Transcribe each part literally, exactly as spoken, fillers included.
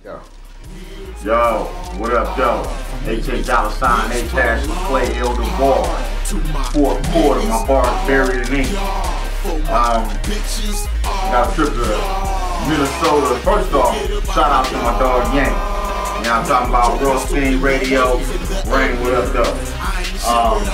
Yo. Yo, what up, though? H A dollar sign, H Cash, Play Elder Ball. Fourth quarter, my bar's buried in ink. Um, got a trip to Minnesota. First off, shout out to my dog Yank. You know I'm talking about Ross King Radio. Rain, what up, though? Um,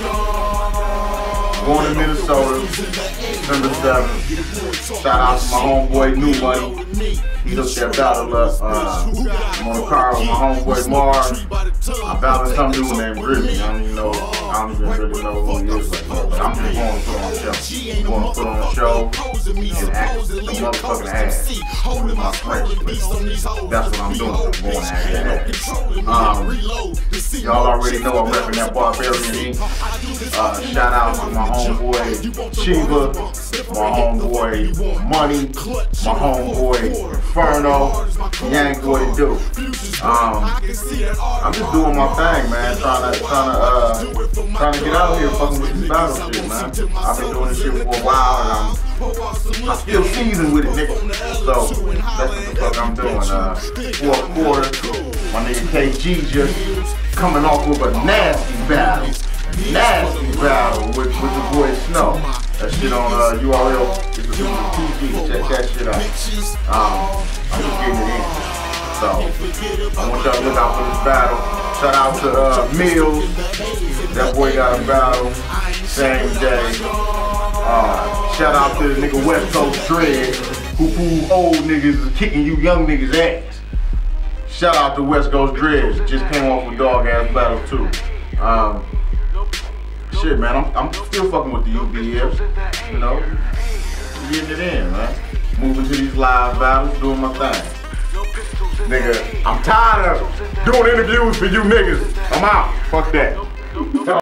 going to Minnesota, December seventh. Shout out to my homeboy New Money. He hooked that battle up. Uh, I'm on the car with my homeboy Mars. I battled some dude named Grizzly. I don't even know. I don't even really know who he is like that. But I'm just going to put on a show. I'm going to put on a show and act some motherfucking ass. With my French, but that's what I'm doing. I'm going to act that ass. Um, y'all already know I'm repping that Barbarian Ink. Uh, shout out to my homeboy Chiva, my homeboy Money, my homeboy Inferno, Yank, what it do? Um, I'm just doing my thing, man. Trying to, trying to, uh, trying to get out here, fucking with this battle shit, man. I've been doing this shit for a while, and I'm, I'm still seasoned with it, nigga. So that's what the fuck I'm doing. Uh, fourth quarter, my nigga K G just coming off with a nasty battle, nasty battle with, with the boy Snow. That shit on uh, U R L, it's a T V, check that shit out. Um, I'm just getting it in. So, I want y'all to look out for this battle. Shout out to uh, Mills. That boy got a battle, same day. Uh, shout out to the nigga West Coast Dread, who who old niggas is kicking you young niggas ass. Shout out to West Coast Dread, just came off a dog ass battle too. Um, Shit, man, I'm, I'm still fucking with the U B Fs, you know, getting it in, man. Moving to these live battles, doing my thing. Nigga, I'm tired of doing interviews for you niggas. I'm out. Fuck that.